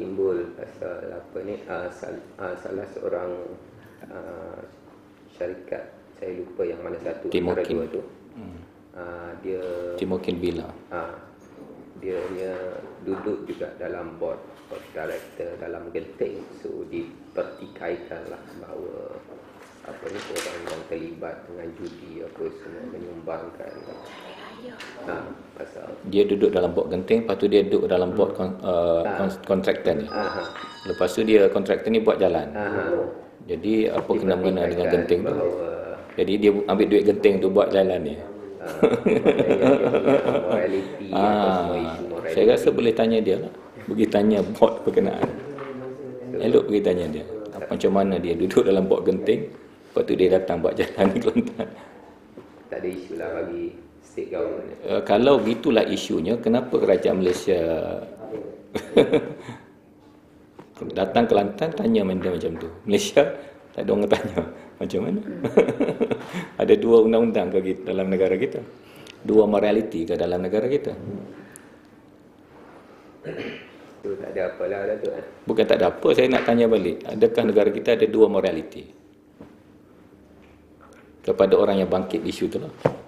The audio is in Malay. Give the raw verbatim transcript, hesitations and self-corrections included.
timbul pasal apa ni, uh, sal, uh, salah seorang uh, syarikat, saya lupa yang mana satu antara dua tu, hmm. uh, dia Timokin Bila, uh, dia nya duduk juga dalam board of director dalam Genting. So dipertikaikan lah bahawa apa ni, orang yang terlibat dengan judi apa semua menyumbangkan. Ha, pasal dia duduk dalam board Genting, lepas tu dia duduk dalam board kon, uh, ha. kontraktor ni. Ha. Lepas tu dia kontraktor ni buat jalan. Ha. Jadi apa kena mengena dengan Genting tu? Jadi dia ambil duit Genting tu buat jalan ni. Ha. Morality, ha. Saya rasa boleh tanya dia lah. Pergi tanya board berkenaan. Elok pergi tanya dia. Macam mana dia duduk dalam board Genting, lepas tu dia datang buat jalan di Kelantan. Tak ada isu lah bagi state government. Uh, kalau gitulah isunya, kenapa kerajaan Malaysia datang Kelantan tanya benda macam tu? Malaysia tak ada orang tanya. Macam mana? Ada dua undang-undang ke kita, dalam negara kita? Dua morality ke dalam negara kita? Tu tak ada apalah dah tu. Bukan tak ada apa, saya nak tanya balik. Adakah negara kita ada dua morality? Kepada orang yang bangkit isu tu lah.